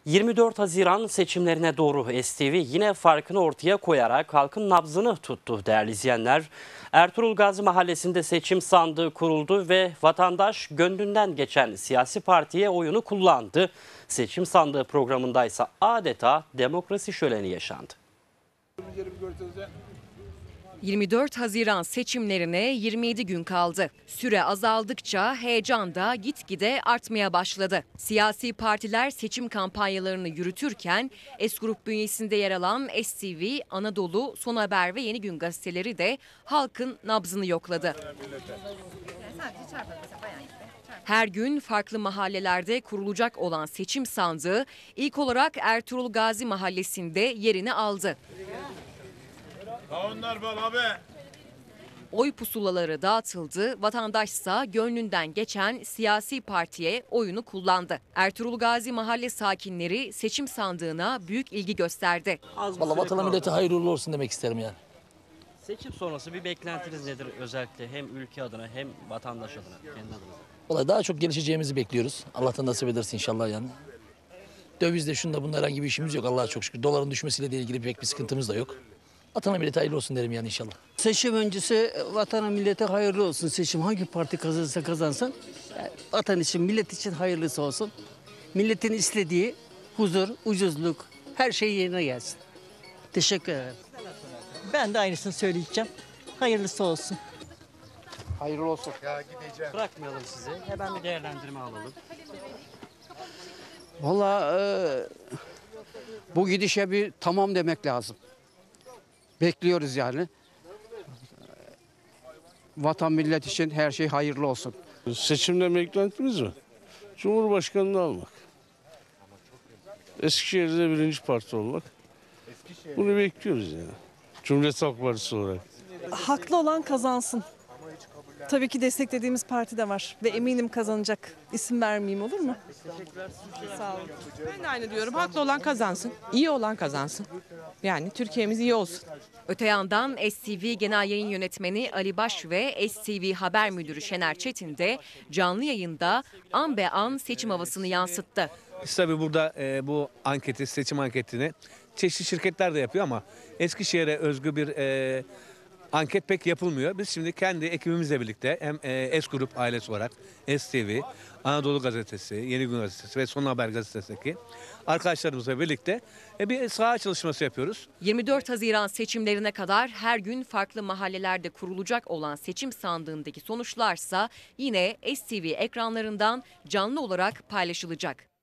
24 Haziran seçimlerine doğru STV yine farkını ortaya koyarak halkın nabzını tuttu değerli izleyenler. Ertuğrul Gazi Mahallesi'nde seçim sandığı kuruldu ve vatandaş gönlünden geçen siyasi partiye oyunu kullandı. Seçim sandığı programındaysa adeta demokrasi şöleni yaşandı. 24 Haziran seçimlerine 27 gün kaldı. Süre azaldıkça heyecan da gitgide artmaya başladı. Siyasi partiler seçim kampanyalarını yürütürken S-Grup bünyesinde yer alan STV, Anadolu, Son Haber ve Yeni Gün gazeteleri de halkın nabzını yokladı. Her gün farklı mahallelerde kurulacak olan seçim sandığı ilk olarak Ertuğrul Gazi Mahallesi'nde yerini aldı. Oy pusulaları dağıtıldı, vatandaşsa gönlünden geçen siyasi partiye oyunu kullandı. Ertuğrul Gazi mahalle sakinleri seçim sandığına büyük ilgi gösterdi. Vallahi vatana millete hayırlı olsun demek isterim yani. Seçim sonrası bir beklentiniz nedir özellikle hem ülke adına hem vatandaş adına, kendi adına? Vallahi daha çok gelişeceğimizi bekliyoruz. Allah'tan nasip ederse inşallah yani. Dövizde şunda bunda herhangi bir işimiz yok Allah'a çok şükür. Doların düşmesiyle de ilgili pek bir sıkıntımız da yok. Vatana millete hayırlı olsun derim yani inşallah. Seçim öncesi vatana millete hayırlı olsun. Seçim hangi parti kazanırsa kazansın. Yani vatan için, millet için hayırlısı olsun. Milletin istediği huzur, ucuzluk, her şey yerine gelsin. Teşekkür ederim. Ben de aynısını söyleyeceğim. Hayırlısı olsun. Hayırlı olsun. Bırakmayalım sizi. Hemen bir değerlendirme alalım. Vallahi bu gidişe bir tamam demek lazım. Bekliyoruz yani. Vatan millet için her şey hayırlı olsun. Seçimden beklentimiz mi? Cumhurbaşkanını almak. Eskişehir'de birinci parti olmak. Bunu bekliyoruz yani. Cumhuriyet Halk Partisi olarak. Haklı olan kazansın. Tabii ki desteklediğimiz parti de var ve eminim kazanacak. İsim vermeyeyim, olur mu? Sağ olun. Ben de aynı diyorum. Haklı olan kazansın. İyi olan kazansın. Yani Türkiye'miz iyi olsun. Öte yandan STV Genel Yayın Yönetmeni Ali Baş ve STV Haber Müdürü Şener Çetin de canlı yayında an be an seçim havasını yansıttı. Biz tabii burada bu anketi, seçim anketini çeşitli şirketler de yapıyor ama Eskişehir'e özgü bir anket pek yapılmıyor. Biz şimdi kendi ekibimizle birlikte hem S-Grup ailesi olarak STV, Anadolu Gazetesi, Yeni Gün Gazetesi ve Son Haber Gazetesi'ndeki arkadaşlarımızla birlikte bir saha çalışması yapıyoruz. 24 Haziran seçimlerine kadar her gün farklı mahallelerde kurulacak olan seçim sandığındaki sonuçlarsa yine STV ekranlarından canlı olarak paylaşılacak.